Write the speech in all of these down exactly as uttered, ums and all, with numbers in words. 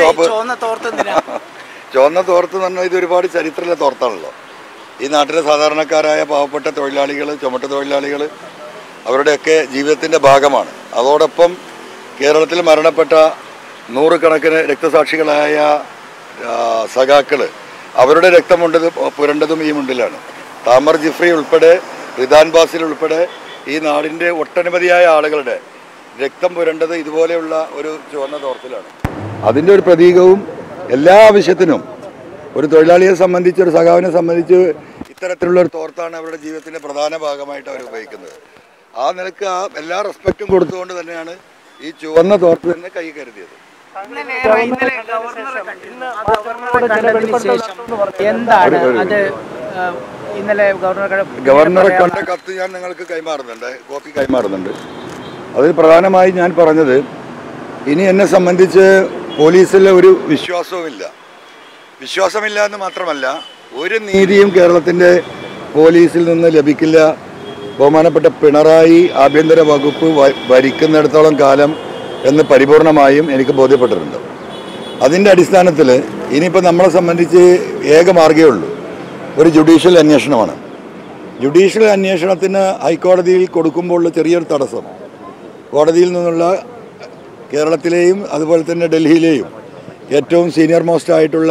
Top ചുവന്ന തോർത്ത് എന്ന് പറഞ്ഞാൽ ഇത് ഒരുപാട് ചരിത്രമുള്ള തോർത്താണല്ലോ. ഈ നാട്ടിലെ സാധാരണക്കാരായ പാവപ്പെട്ട തൊഴിലാളികൾ, ചുമട്ട് തൊഴിലാളികൾ, അവരുടെയൊക്കെ ജീവിതത്തിൻ്റെ ഭാഗമാണ്. അതോടൊപ്പം കേരളത്തിൽ മരണപ്പെട്ട നൂറുകണക്കിന് രക്തസാക്ഷികളായ സഖാക്കൾ, അവരുടെ രക്തമുണ്ടത് പുരണ്ടതും ഈ മുണ്ടിലാണ്. താമർ ജിഫ്രി ഉൾപ്പെടെ, റിദാൻ ബാസിൽ ഉൾപ്പെടെ ഈ നാടിൻ്റെ ഒട്ടനവധിയായ ആളുകളുടെ രക്തം പുരണ്ടത് ഇതുപോലെയുള്ള ഒരു ചുവന്ന തോർത്തിലാണ്. അതിൻ്റെ ഒരു പ്രതീകവും എല്ലാ ആവശ്യത്തിനും ഒരു തൊഴിലാളിയെ സംബന്ധിച്ച്, ഒരു സഖാവിനെ സംബന്ധിച്ച് ഇത്തരത്തിലുള്ള ഒരു തോർത്താണ് അവരുടെ ജീവിതത്തിൻ്റെ പ്രധാന ഭാഗമായിട്ട് അവർ ഉപയോഗിക്കുന്നത്. ആ നിലക്ക് ആ എല്ലാ റെസ്പെക്റ്റും കൊടുത്തുകൊണ്ട് തന്നെയാണ് ഈ ചുവന്ന തോർത്ത് തന്നെ കൈ കരുതിയത്. ഗവർണറെ കണ്ട കത്ത് ഞാൻ നിങ്ങൾക്ക് കൈമാറുന്നുണ്ട്, കോപ്പി കൈമാറുന്നുണ്ട്. അതിൽ പ്രധാനമായി ഞാൻ പറഞ്ഞത്, ഇനി എന്നെ സംബന്ധിച്ച് പോലീസിൽ ഒരു വിശ്വാസവുമില്ല. വിശ്വാസമില്ല എന്ന് മാത്രമല്ല, ഒരു നീതിയും കേരളത്തിൻ്റെ പോലീസിൽ നിന്ന് ലഭിക്കില്ല. ബഹുമാനപ്പെട്ട പിണറായി ആഭ്യന്തര വകുപ്പ് ഭരിക്കുന്നിടത്തോളം കാലം എന്ന് പരിപൂർണമായും എനിക്ക് ബോധ്യപ്പെട്ടിട്ടുണ്ട്. അതിൻ്റെ അടിസ്ഥാനത്തിൽ ഇനിയിപ്പോൾ നമ്മളെ സംബന്ധിച്ച് ഏക മാർഗ്ഗമേ ഉള്ളൂ, ഒരു ജുഡീഷ്യൽ അന്വേഷണമാണ്. ജുഡീഷ്യൽ അന്വേഷണത്തിന് ഹൈക്കോടതിയിൽ കൊടുക്കുമ്പോൾ ചെറിയൊരു തടസ്സം, കോടതിയിൽ നിന്നുള്ള കേരളത്തിലെയും അതുപോലെ തന്നെ ഡൽഹിയിലെയും ഏറ്റവും സീനിയർ മോസ്റ്റ് ആയിട്ടുള്ള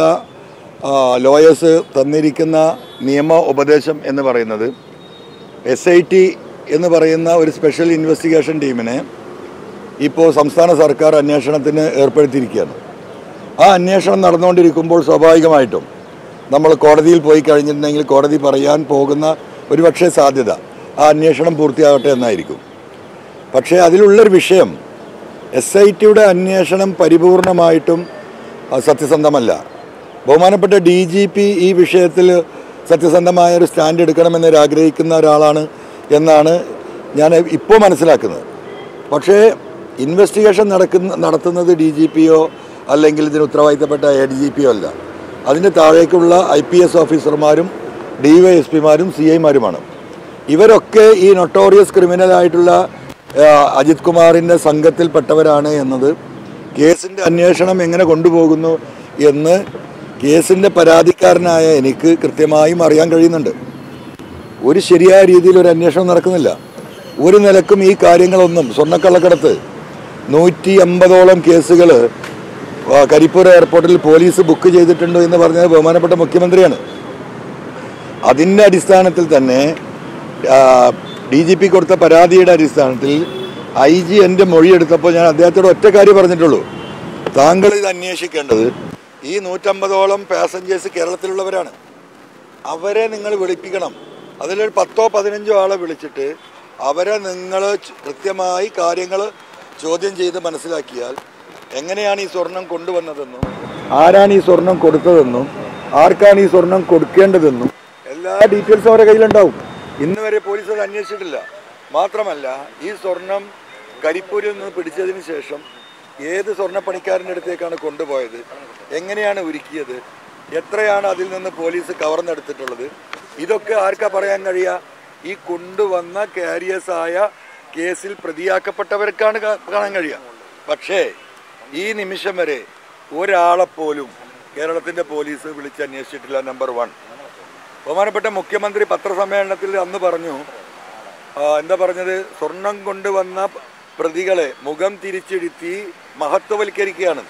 ലോയേഴ്സ് തന്നിരിക്കുന്ന നിയമ ഉപദേശം എന്ന് പറയുന്നത്, എസ് ഐ ടി എന്ന് പറയുന്ന ഒരു സ്പെഷ്യൽ ഇൻവെസ്റ്റിഗേഷൻ ടീമിനെ ഇപ്പോൾ സംസ്ഥാന സർക്കാർ അന്വേഷണത്തിന് ഏർപ്പെടുത്തിയിരിക്കുകയാണ്. ആ അന്വേഷണം നടന്നുകൊണ്ടിരിക്കുമ്പോൾ സ്വാഭാവികമായിട്ടും നമ്മൾ കോടതിയിൽ പോയി കഴിഞ്ഞിട്ടുണ്ടെങ്കിൽ കോടതി പറയാൻ പോകുന്ന ഒരുപക്ഷെ സാധ്യത ആ അന്വേഷണം പൂർത്തിയാകട്ടെ എന്നായിരിക്കും. പക്ഷേ അതിലുള്ളൊരു വിഷയം, എസ് ഐ ടിയുടെ അന്വേഷണം പരിപൂർണമായിട്ടും സത്യസന്ധമല്ല. ബഹുമാനപ്പെട്ട ഡി ജി പി ഈ വിഷയത്തിൽ സത്യസന്ധമായൊരു സ്റ്റാൻഡ് എടുക്കണമെന്ന് ആഗ്രഹിക്കുന്ന ഒരാളാണ് എന്നാണ് ഞാൻ ഇപ്പോൾ മനസ്സിലാക്കുന്നത്. പക്ഷേ ഇൻവെസ്റ്റിഗേഷൻ നടക്കുന്ന നടത്തുന്നത് ഡി ജി പിയോ അല്ലെങ്കിൽ ഇതിന് ഉത്തരവാദിത്തപ്പെട്ട എ ഡി ജി പിയോ അല്ല. അതിൻ്റെ താഴേക്കുള്ള ഐ പി എസ് ഓഫീസർമാരും ഡി വൈ എസ് പിമാരും സി ഐമാരുമാണ്. ഇവരൊക്കെ ഈ നൊട്ടോറിയസ് ക്രിമിനലായിട്ടുള്ള അജിത് കുമാറിൻ്റെ സംഘത്തിൽപ്പെട്ടവരാണ് എന്നത് കേസിൻ്റെ അന്വേഷണം എങ്ങനെ കൊണ്ടുപോകുന്നു എന്ന് കേസിൻ്റെ പരാതിക്കാരനായ എനിക്ക് കൃത്യമായും അറിയാൻ കഴിയുന്നുണ്ട്. ഒരു ശരിയായ രീതിയിൽ ഒരു അന്വേഷണം നടക്കുന്നില്ല. ഒരു നിലക്കും ഈ കാര്യങ്ങളൊന്നും, സ്വർണ്ണക്കള്ളക്കടത്ത് നൂറ്റി അമ്പതോളം കേസുകൾ കരിപ്പൂർ എയർപോർട്ടിൽ പോലീസ് ബുക്ക് ചെയ്തിട്ടുണ്ട് എന്ന് പറഞ്ഞത് ബഹുമാനപ്പെട്ട മുഖ്യമന്ത്രിയാണ്. അതിൻ്റെ അടിസ്ഥാനത്തിൽ തന്നെ ഡി ജി പി കൊടുത്ത പരാതിയുടെ അടിസ്ഥാനത്തിൽ ഐ ജി എൻ്റെ മൊഴിയെടുത്തപ്പോൾ ഞാൻ അദ്ദേഹത്തോട് ഒറ്റ കാര്യം പറഞ്ഞിട്ടുള്ളൂ, താങ്കൾ ഇത് അന്വേഷിക്കേണ്ടത് ഈ നൂറ്റമ്പതോളം പാസഞ്ചേഴ്സ് കേരളത്തിലുള്ളവരാണ്, അവരെ നിങ്ങൾ വിളിപ്പിക്കണം. അതിലൊരു പത്തോ പതിനഞ്ചോ ആളെ വിളിച്ചിട്ട് അവരെ നിങ്ങൾ കൃത്യമായി കാര്യങ്ങൾ ചോദ്യം ചെയ്ത് മനസ്സിലാക്കിയാൽ എങ്ങനെയാണ് ഈ സ്വർണം കൊണ്ടുവന്നതെന്നും ആരാണ് ഈ സ്വർണം കൊടുത്തതെന്നും ആർക്കാണ് ഈ സ്വർണം കൊടുക്കേണ്ടതെന്നും എല്ലാ ഡീറ്റെയിൽസും അവരുടെ കയ്യിലുണ്ടാവും. ഇന്ന് വരെ പോലീസ് അത് അന്വേഷിച്ചിട്ടില്ല. മാത്രമല്ല, ഈ സ്വർണം കരിപ്പൂരിൽ നിന്ന് പിടിച്ചതിന് ശേഷം ഏത് സ്വർണ്ണപ്പണിക്കാരൻ്റെ അടുത്തേക്കാണ് കൊണ്ടുപോയത്, എങ്ങനെയാണ് ഒരുക്കിയത്, എത്രയാണ് അതിൽ നിന്ന് പോലീസ് കവർന്നെടുത്തിട്ടുള്ളത്, ഇതൊക്കെ ആർക്കാ പറയാൻ കഴിയുക? ഈ കൊണ്ടുവന്ന കാരിയേഴ്സായ കേസിൽ പ്രതിയാക്കപ്പെട്ടവർക്കാണ് കാണാൻ കഴിയുക. പക്ഷേ ഈ നിമിഷം വരെ ഒരാളെപ്പോലും കേരളത്തിൻ്റെ പോലീസ് വിളിച്ച് അന്വേഷിച്ചിട്ടില്ല. Number one. ബഹുമാനപ്പെട്ട മുഖ്യമന്ത്രി പത്രസമ്മേളനത്തിൽ അന്ന് പറഞ്ഞു, എന്താ പറഞ്ഞത്, സ്വർണം കൊണ്ടുവന്ന പ്രതികളെ മുഖം തിരിച്ചിരുത്തി മഹത്വവൽക്കരിക്കുകയാണ്.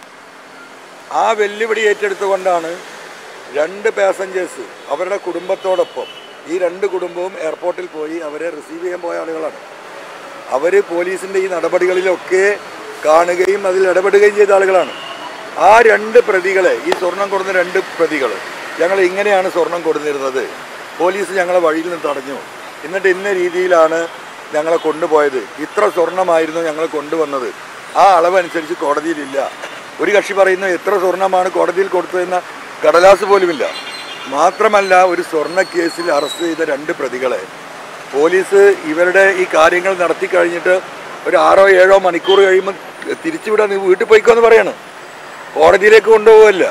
ആ വെല്ലുവിളി ഏറ്റെടുത്തുകൊണ്ടാണ് രണ്ട് പാസഞ്ചേഴ്സ് അവരുടെ കുടുംബത്തോടൊപ്പം, ഈ രണ്ട് കുടുംബവും എയർപോർട്ടിൽ പോയി അവരെ റിസീവ് ചെയ്യാൻ പോയ ആളുകളാണ്. അവർ പോലീസിൻ്റെ ഈ നടപടികളിലൊക്കെ കാണുകയും അതിൽ ഇടപെടുകയും ചെയ്ത ആളുകളാണ്. ആ രണ്ട് പ്രതികളെ, ഈ സ്വർണം കൊടുന്ന രണ്ട് പ്രതികൾ, ഞങ്ങൾ ഇങ്ങനെയാണ് സ്വർണം കൊടുത്തിരുന്നത്, പോലീസ് ഞങ്ങളെ വഴിയിൽ നിന്ന് തടഞ്ഞു, എന്നിട്ട് ഇന്ന രീതിയിലാണ് ഞങ്ങളെ കൊണ്ടുപോയത്, ഇത്ര സ്വർണമായിരുന്നു ഞങ്ങൾ കൊണ്ടുവന്നത്, ആ അളവനുസരിച്ച് കോടതിയിലില്ല. ഒരു കക്ഷി പറയുന്നു എത്ര സ്വർണമാണ് കോടതിയിൽ കൊടുത്തതെന്ന കടലാസ് പോലുമില്ല. മാത്രമല്ല, ഒരു സ്വർണ്ണ കേസിൽ അറസ്റ്റ് ചെയ്ത രണ്ട് പ്രതികളെ പോലീസ് ഇവരുടെ ഈ കാര്യങ്ങൾ നടത്തി കഴിഞ്ഞിട്ട് ഒരു ആറോ ഏഴോ മണിക്കൂർ കഴിയുമ്പോൾ തിരിച്ചുവിടാൻ നീ വീട്ടിൽ പോയിക്കോ എന്ന് പറയാണ്. കോടതിയിലേക്ക് കൊണ്ടുപോകില്ല.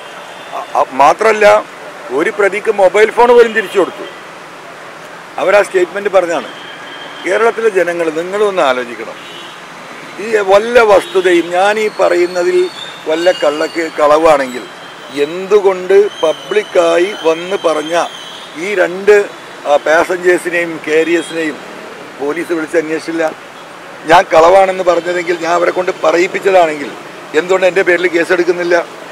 മാത്രമല്ല, ഒരു പ്രതിക്ക് മൊബൈൽ ഫോൺ പോലും തിരിച്ചു കൊടുത്തു. അവരാ സ്റ്റേറ്റ്മെൻറ്റ് പറഞ്ഞാണ്. കേരളത്തിലെ ജനങ്ങൾ നിങ്ങളൊന്ന് ആലോചിക്കണം. ഈ വല്ല വസ്തുതയും ഞാൻ ഈ പറയുന്നതിൽ വല്ല കള്ളക്ക് കളവാണെങ്കിൽ എന്തുകൊണ്ട് പബ്ലിക്കായി വന്ന് പറഞ്ഞ ഈ രണ്ട് പാസഞ്ചേഴ്സിനെയും കാരിയേഴ്സിനെയും പോലീസ് വിളിച്ച് അന്വേഷിച്ചില്ല? ഞാൻ കളവാണെന്ന് പറഞ്ഞതെങ്കിൽ, ഞാൻ അവരെ കൊണ്ട് പറയിപ്പിച്ചതാണെങ്കിൽ എന്തുകൊണ്ട് എൻ്റെ പേരിൽ കേസെടുക്കുന്നില്ല?